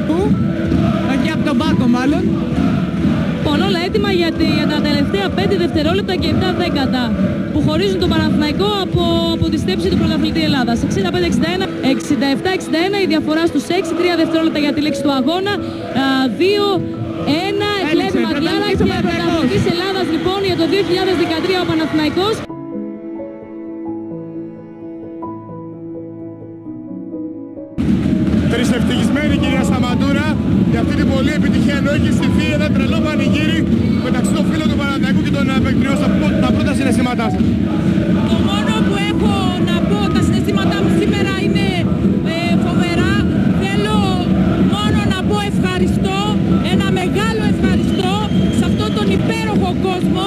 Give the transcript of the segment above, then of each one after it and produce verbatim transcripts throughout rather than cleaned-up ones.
πού? Εκεί από τον Πάκο μάλλον. Λοιπόν, όλα έτοιμα για, τη, για τα τελευταία πέντε δευτερόλεπτα και επτά δέκατα που χωρίζουν τον Παναθηναϊκό από, από τη στέψη του πρωταθλητή Ελλάδας. εξήντα πέντε εξήντα ένα, εξήντα επτά εξήντα ένα η διαφορά στους έξι, τρία δευτερόλεπτα για τη λήξη του αγώνα. δύο ένα, εκλέβει Μαγκλάρα και πρωταθλητής Ελλάδας λοιπόν για το δύο χιλιάδες δεκατρία ο Παναθηναϊκός. Τρισευτυχισμένη κυρία Σταματούρα για αυτή την πολύ επιτυχία ενώ έχει στηθεί ένα τρελό πανηγύρι μεταξύ των φίλων του Παναθηναϊκού και των παικτριών στα τα πρώτα συναισθήματά σας. Το μόνο που έχω να πω, τα συναισθήματά μου σήμερα είναι ε, φοβερά. Θέλω μόνο να πω ευχαριστώ, ένα μεγάλο ευχαριστώ σε αυτόν τον υπέροχο κόσμο.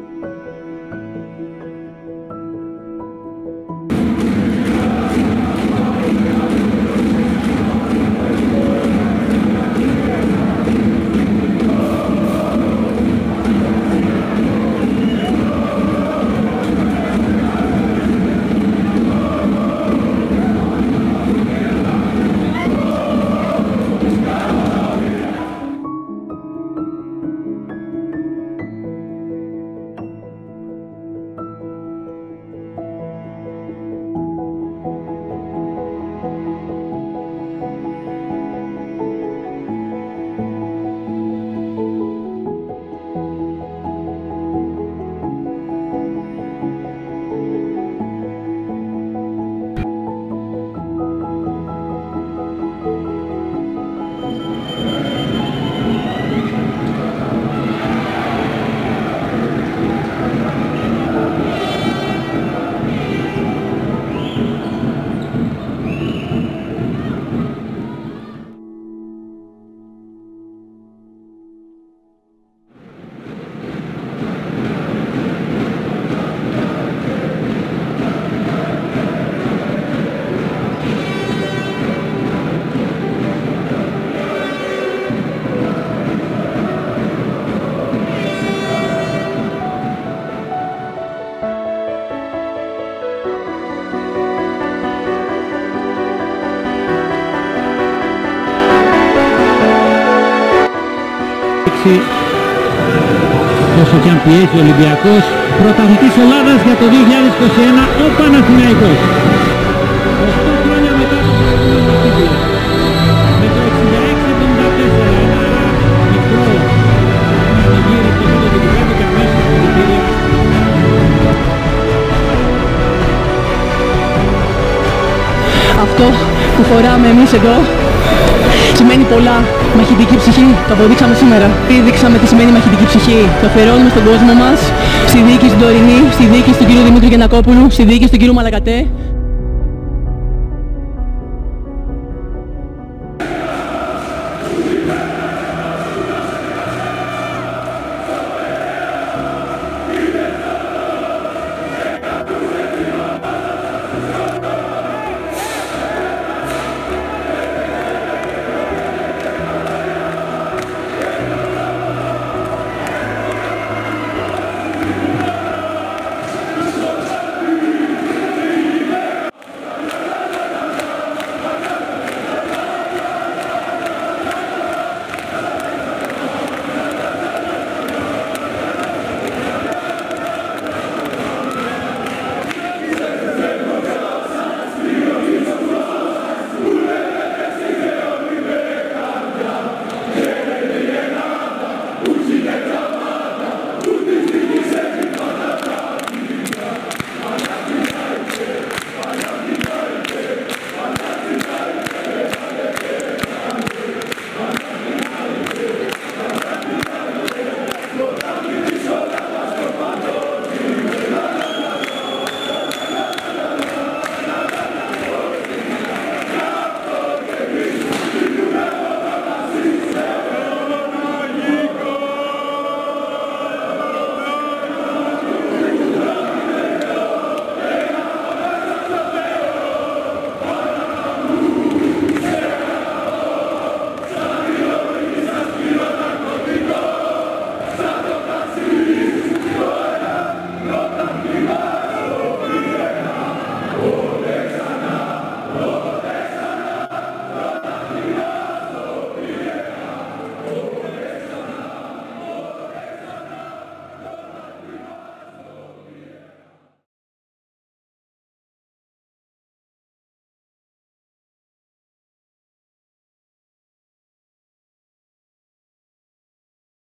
Όσο και αν πιέζει ο Ολυμπιακός, πρωταθλητής Ελλάδας για το δύο χιλιάδες είκοσι ένα ο Παναθηναϊκός. οκτώ χρόνια μετά το προηγούμενο τίτλο. Με το εξήντα έξι εβδομήντα τέσσερα ένα μικρό πανηγύρι και με το δικηγράφο και αμέσως τα πολιτήρια. Αυτό που φοράμε εμείς εδώ σημαίνει πολλά. Μαχητική ψυχή, το αποδείξαμε σήμερα. Δείξαμε τι σημαίνει μαχητική ψυχή. Το αφιερώνουμε στον κόσμο μας, στη διοίκηση του τωρινή, στη διοίκηση του κ. Δημήτρου Γιαννακόπουλου, στη διοίκηση του κ. Μαλακατέ.